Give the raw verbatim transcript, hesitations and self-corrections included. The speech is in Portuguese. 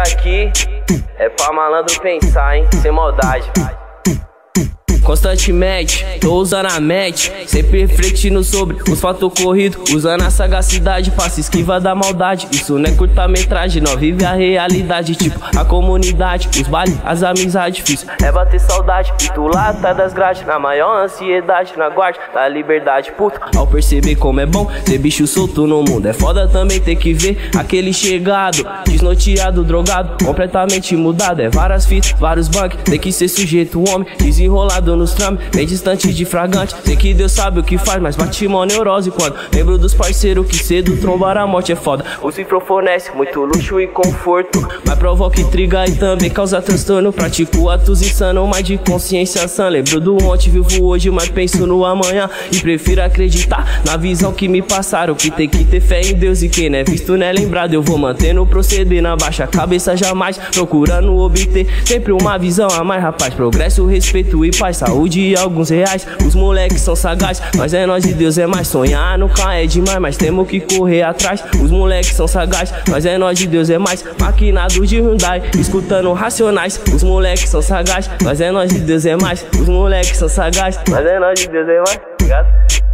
aqui é pra malandro pensar, hein, sem maldade. Constantemente, tô usando a mente, sempre refletindo sobre os fatos ocorridos, usando a sagacidade pra se esquivar da maldade. Isso não é curta-metragem, não vive a realidade. Tipo, a comunidade, os bailes, as amizades. Difícil é bater saudade, e tu lá tá das grades, na maior ansiedade, na guarda da liberdade. Puto, ao perceber como é bom ser bicho solto no mundo, é foda também ter que ver aquele chegado, desnorteado, drogado, completamente mudado. É várias fitas, vários bugs, tem que ser sujeito, homem, desenrolado nos trames, bem distante de fragante. Sei que Deus sabe o que faz, mas bate mó neurose quando lembro dos parceiros que cedo trombar a morte é foda. O cifro fornece muito luxo e conforto, mas provoca intriga e também causa transtorno. Pratico atos insanos, mas de consciência sã. Lembro do ontem, vivo hoje, mas penso no amanhã, e prefiro acreditar na visão que me passaram. Que tem que ter fé em Deus, e quem não é visto não é lembrado. Eu vou mantendo proceder na baixa cabeça jamais, procurando obter sempre uma visão a mais, rapaz. Progresso, respeito e paz, saúde e alguns reais. Os moleques são sagazes, mas é nós e Deus é mais. Sonhar nunca é demais, mas temos que correr atrás. Os moleques são sagazes, mas é nós e Deus é mais. Maquinado de Hyundai, escutando Racionais. Os moleques são sagazes, mas é nós e Deus é mais. Os moleques são sagazes, mas é nós e Deus é mais. Obrigado.